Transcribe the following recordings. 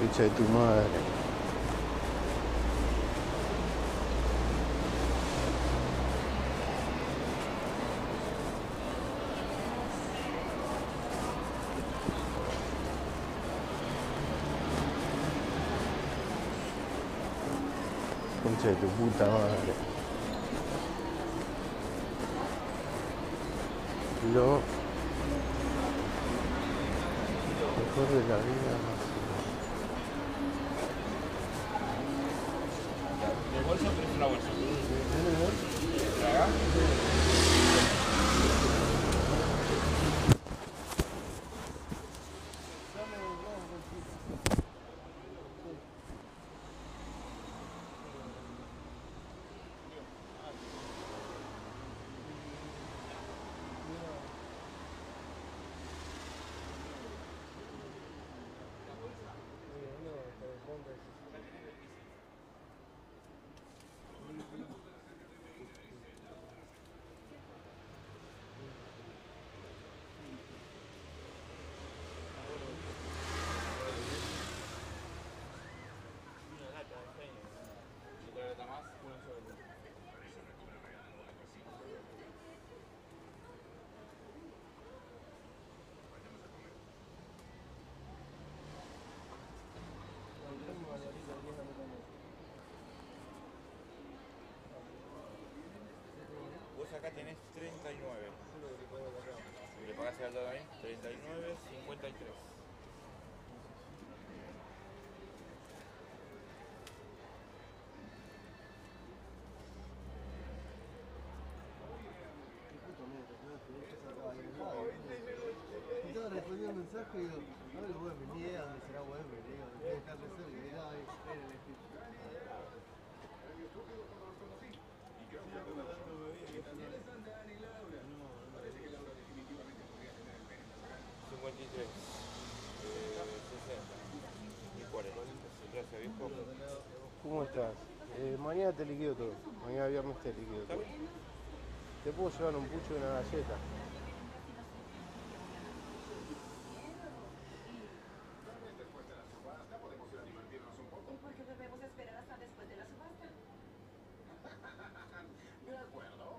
Concha de tu madre. Concha de tu puta madre. Lo mejor de la vida. ¿De bolsa o prefieres una bolsa? ¿Traga? Vos acá tenés 39. Si le pagás al lado ahí, 39, 53. Estaba respondiendo un mensaje y digo, no lo voy a ni idea dónde será web, le digo, debe estar de cerca, y era ahí, en el escrito. 53, 60 y 40. Gracias, viejo. ¿Cómo estás? Mañana te liquido todo. Mañana viernes te liquido todo. Te puedo llevar un pucho y una galleta. Porque debemos esperar hasta después de la subasta. De acuerdo.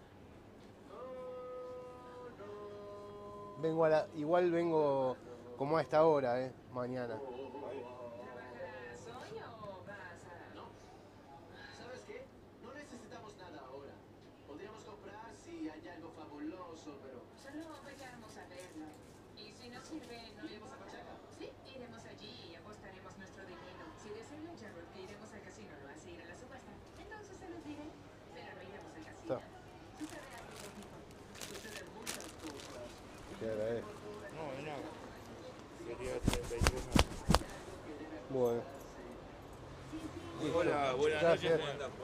Vengo igual vengo como a esta hora, mañana. ¿Trabajarás hoy o vas a...? No. ¿Sabes qué? No necesitamos nada ahora. Podríamos comprar si hay algo fabuloso, pero... Solo vayamos a verlo. Y si nos sirve, no iremos a Coachella. Sí, iremos allí y apostaremos nuestro dinero. Si desean a Jarrod que iremos al casino, no vas a ir a la subasta. Entonces se los diré, pero no iremos al casino. Sucede algo conmigo. Suceden muchas cosas. Te agradezco. No, de nada. Sería 33 más. Bueno. Hola, buenas noches. Gracias. ¿Cómo andás?